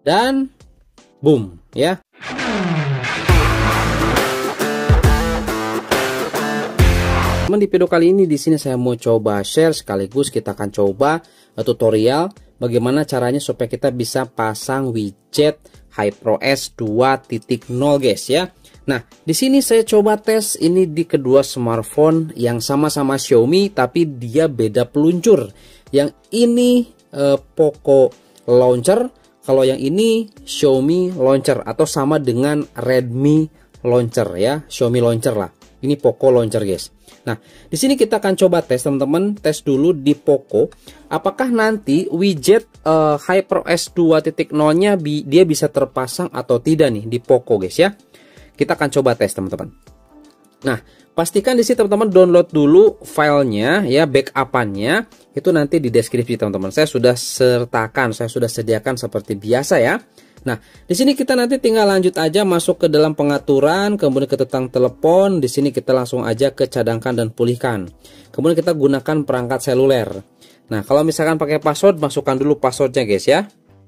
dan boom ya. Di video kali ini di sini saya mau coba share sekaligus kita akan coba tutorial bagaimana caranya supaya kita bisa pasang widget HyperOS 2.0 guys ya. Nah, di sini saya coba tes ini di kedua smartphone yang sama-sama Xiaomi tapi dia beda peluncur. Yang ini Poco Launcher, kalau yang ini Xiaomi Launcher atau sama dengan Redmi Launcher ya, Xiaomi Launcher lah. Ini Poco Launcher guys. Nah, di sini kita akan coba tes teman-teman, tes dulu di Poco. Apakah nanti widget HyperOS 2.0-nya dia bisa terpasang atau tidak nih di Poco guys ya. Kita akan coba tes teman-teman. Nah, pastikan di sini teman-teman download dulu filenya ya, backup-annya. Itu nanti di deskripsi teman-teman. Saya sudah sertakan, saya sudah sediakan seperti biasa ya. Nah, di sini kita nanti tinggal lanjut aja masuk ke dalam pengaturan, kemudian ke tentang telepon. Di sini kita langsung aja ke cadangkan dan pulihkan. Kemudian kita gunakan perangkat seluler. Nah, kalau misalkan pakai password, masukkan dulu passwordnya guys ya.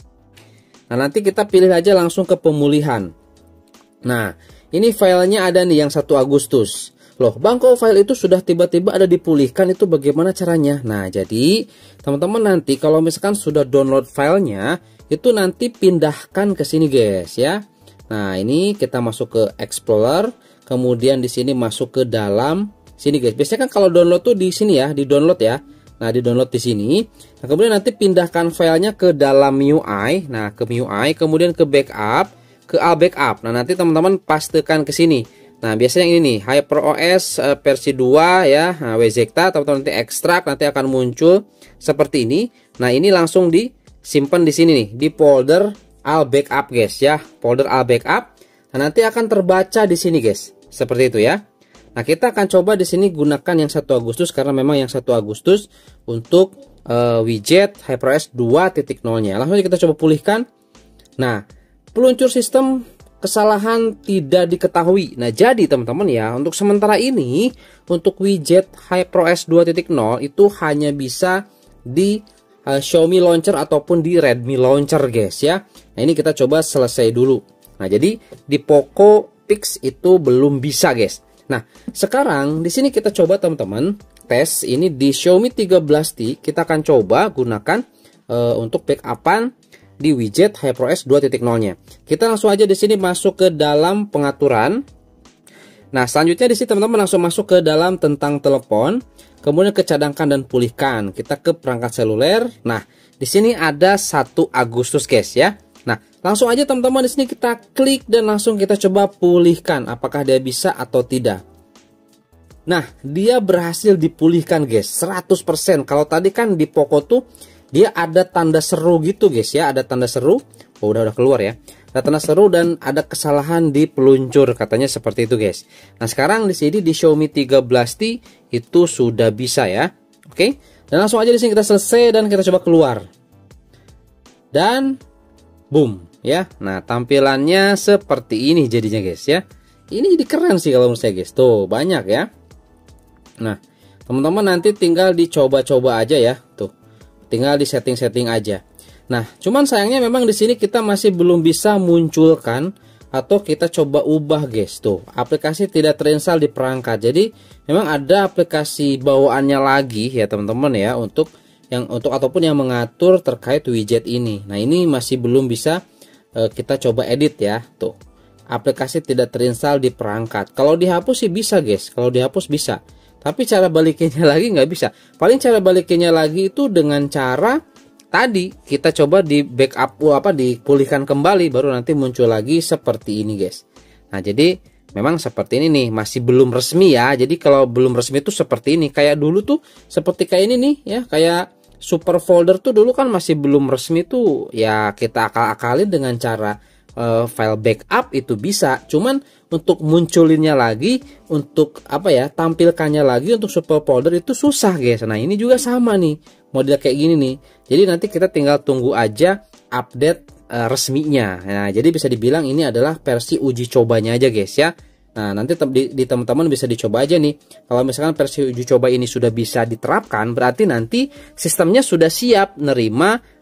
Nah, nanti kita pilih aja langsung ke pemulihan. Nah, ini filenya ada nih yang 1 Agustus. Loh, Bang, kok file itu sudah tiba-tiba ada dipulihkan, itu bagaimana caranya? Nah, jadi teman-teman nanti kalau misalkan sudah download filenya, itu nanti pindahkan ke sini guys ya. Nah, ini kita masuk ke Explorer, kemudian di sini masuk ke dalam sini guys. Biasanya kan kalau download tuh di sini ya, di download ya. Nah, di download di sini. Nah, kemudian nanti pindahkan filenya ke dalam MIUI. Nah, ke MIUI, kemudian ke backup, ke All Backup. Nah, nanti teman-teman pastekan ke sini. Nah, biasanya yang ini nih, HyperOS versi 2 ya. Nah, WZeta, teman-teman nanti ekstrak, nanti akan muncul seperti ini. Nah, ini langsung disimpan di sini nih, di folder All Backup guys ya. Folder All Backup. Nah, nanti akan terbaca di sini guys. Seperti itu ya. Nah, kita akan coba di sini gunakan yang 1 Agustus karena memang yang 1 Agustus untuk widget HyperOS 2.0-nya. Langsung kita coba pulihkan. Nah, peluncur sistem kesalahan tidak diketahui. Nah, jadi teman-teman ya, untuk sementara ini untuk widget HyperOS 2.0 itu hanya bisa di Xiaomi Launcher ataupun di Redmi Launcher guys ya. Nah, ini kita coba selesai dulu. Nah, jadi di Poco Pix itu belum bisa guys. Nah, sekarang di sini kita coba teman-teman tes ini di Xiaomi 13T. Kita akan coba gunakan untuk backupan di widget HyperOS 2.0-nya. Kita langsung aja di sini masuk ke dalam pengaturan. Nah, selanjutnya di sini teman-teman langsung masuk ke dalam tentang telepon, kemudian ke cadangkan dan pulihkan. Kita ke perangkat seluler. Nah, di sini ada 1 Agustus guys ya. Nah, langsung aja teman-teman di sini kita klik dan langsung kita coba pulihkan apakah dia bisa atau tidak. Nah, dia berhasil dipulihkan guys, 100%. Kalau tadi kan di Poco tuh dia ada tanda seru gitu guys ya, ada tanda seru. Oh, udah keluar ya. Ada tanda seru dan ada kesalahan di peluncur katanya seperti itu guys. Nah, sekarang di sini di Xiaomi 13T itu sudah bisa ya. Oke. Dan langsung aja di sini kita selesai dan kita coba keluar. Dan boom ya. Nah, tampilannya seperti ini jadinya guys ya. Ini jadi keren sih kalau menurut saya guys. Tuh, banyak ya. Nah, teman-teman nanti tinggal dicoba-coba aja ya. Tuh. Tinggal di setting-setting aja. Nah, cuman sayangnya memang di sini kita masih belum bisa munculkan atau kita coba ubah guys. Tuh, aplikasi tidak terinstall di perangkat. Jadi, memang ada aplikasi bawaannya lagi ya teman-teman ya untuk ataupun yang mengatur terkait widget ini. Nah, ini masih belum bisa kita coba edit ya. Tuh. Aplikasi tidak terinstall di perangkat. Kalau dihapus sih bisa guys. Kalau dihapus bisa. Tapi cara balikinnya lagi nggak bisa. Paling cara balikinnya lagi itu dengan cara tadi kita coba di backup dipulihkan kembali baru nanti muncul lagi seperti ini guys. Nah, jadi memang seperti ini nih, masih belum resmi ya. Jadi kalau belum resmi itu seperti ini. Kayak dulu tuh seperti kayak ini nih ya, kayak super folder tuh dulu kan masih belum resmi tuh. Ya kita akal-akalin dengan cara file backup itu bisa. Cuman untuk munculinnya lagi, untuk tampilkannya lagi untuk super folder itu susah guys. Nah, ini juga sama nih, model kayak gini nih. Jadi nanti kita tinggal tunggu aja update resminya. Nah, jadi bisa dibilang ini adalah versi uji cobanya aja guys ya. Nah, nanti di teman-teman bisa dicoba aja nih. Kalau misalkan versi uji coba ini sudah bisa diterapkan, berarti nanti sistemnya sudah siap nerima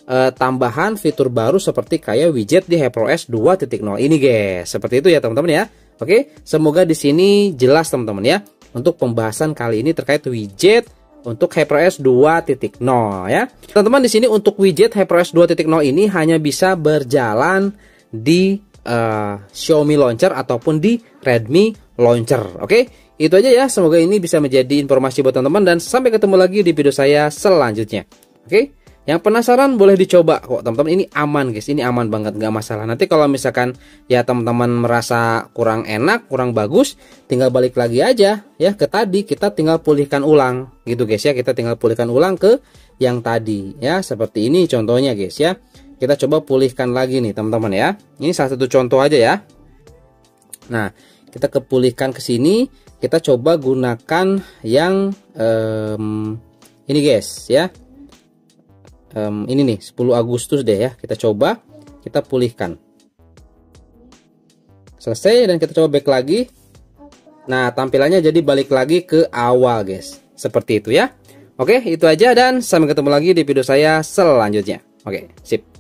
tambahan fitur baru seperti kayak widget di HyperOS 2.0 ini guys. Seperti itu ya teman-teman ya. Oke, semoga di sini jelas teman-teman ya untuk pembahasan kali ini terkait widget untuk HyperOS 2.0 ya. Teman-teman, di sini untuk widget HyperOS 2.0 ini hanya bisa berjalan di Xiaomi Launcher ataupun di Redmi Launcher. Oke, itu aja ya. Semoga ini bisa menjadi informasi buat teman-teman dan sampai ketemu lagi di video saya selanjutnya. Oke, yang penasaran boleh dicoba kok teman-teman. Ini aman guys, ini aman banget, nggak masalah. Nanti kalau misalkan ya teman-teman merasa kurang enak, kurang bagus, tinggal balik lagi aja ya ke tadi, kita tinggal pulihkan ulang gitu guys ya. Kita tinggal pulihkan ulang ke yang tadi ya, seperti ini contohnya guys ya. Kita coba pulihkan lagi nih teman-teman ya. Ini salah satu contoh aja ya. Nah, kita kepulihkan ke sini, kita coba gunakan yang ini guys ya. Ini nih 10 Agustus deh ya, kita coba, kita pulihkan. Selesai dan kita coba back lagi. Nah, tampilannya jadi balik lagi ke awal guys, seperti itu ya. Oke, itu aja dan sampai ketemu lagi di video saya selanjutnya. Oke, sip.